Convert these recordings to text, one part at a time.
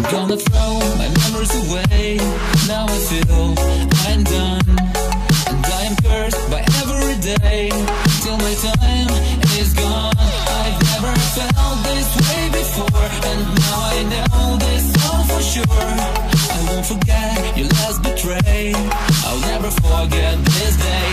gonna throw my memories away. Now I feel I'm done, and I am cursed by every day till my time is gone. I've never felt this way before, and now I know this all for sure. I won't forget your last betray. I'll never forget this day.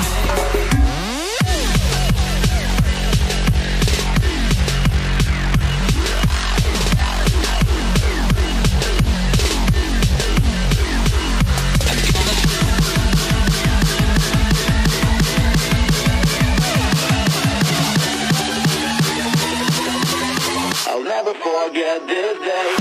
I'll never forget this day.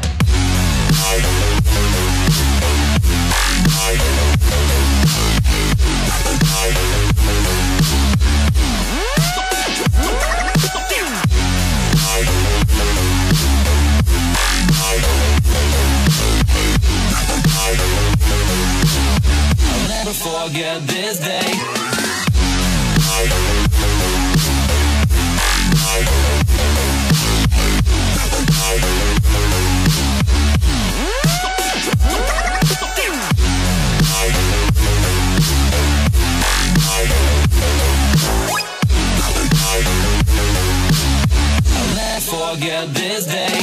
I'll never forget this day. I'll never forget this day.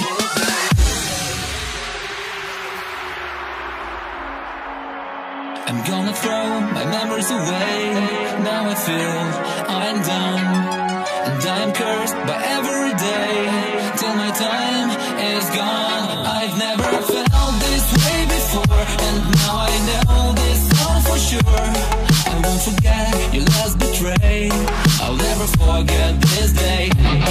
I'm gonna throw my memories away. Now I feel I'm done, and I'm cursed by every day till my time is gone. I've never felt this way before, and now I know this all for sure. I won't forget your last betray. I'll never forget this day.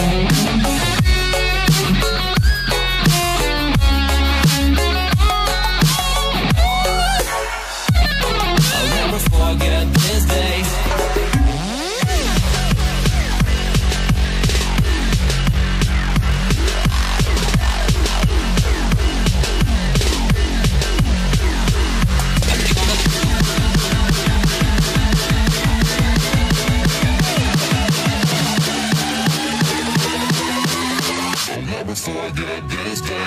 Forget this day. I'll never forget this day.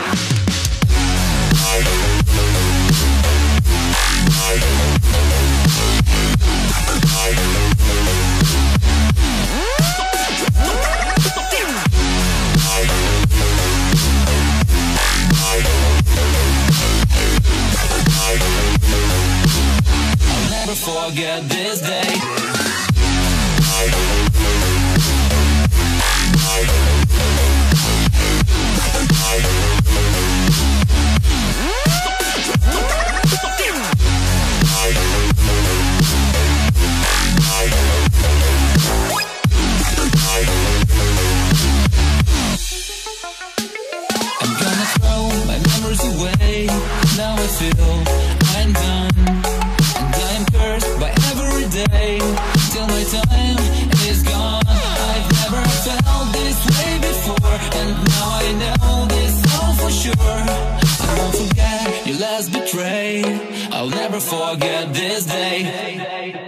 I'll never forget this day. I'm gonna throw my memories away. Now I feel I'm done, and I'm cursed by every day till my time is gone. I've never felt this way before, and now I know this all for sure. I won't forget your last betray. I'll never forget this day.